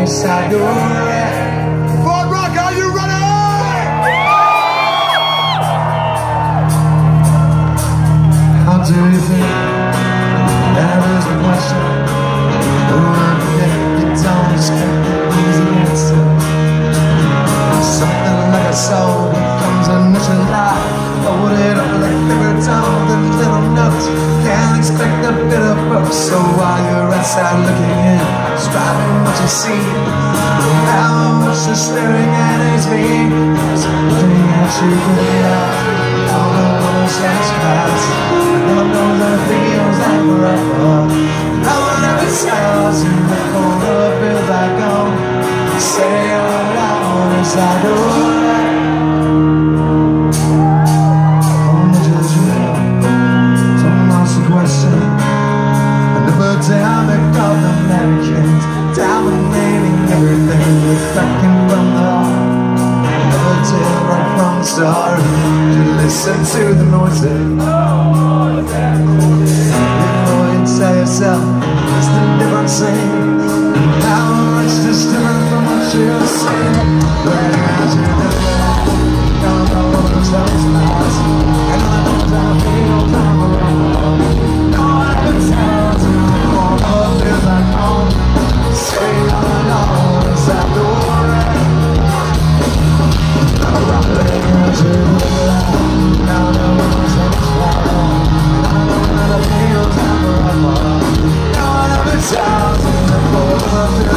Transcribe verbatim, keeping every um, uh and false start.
inside your head. Fort Rock, are you ready? How do you think? That is the question. When you don't expect an easy answer. Something like a soul becomes a mission life. Hold it up like paper towel, the little notes. Can't expect a bit of both. So while you're outside looking in, striving what you see, how much you're staring at his feet, looking at you with the eye. All the words that's past, no one knows that it feels like forever. No one ever tells you the corner feels like home. Say all out inside the world. Dominating everything, reflecting from the heart. Never tell right from the start. To listen to the noises. Before you tell yourself it's the different thing. How much is different from what you're saying? But as you do that, don't know what the sun's past. And I know that I feel time around. No one can tell to the corner feels like home. Say all alone inside the water. I'm rumbling into the light. Now no one's in the fire. I know that I feel time forever. No one ever tells me the world.